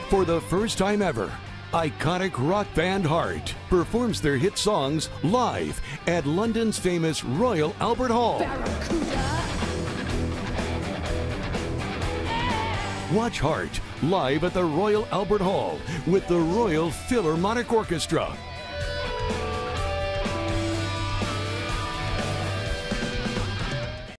For the first time ever, iconic rock band Heart performs their hit songs live at London's famous Royal Albert Hall. Watch Heart live at the Royal Albert Hall with the Royal Philharmonic Orchestra.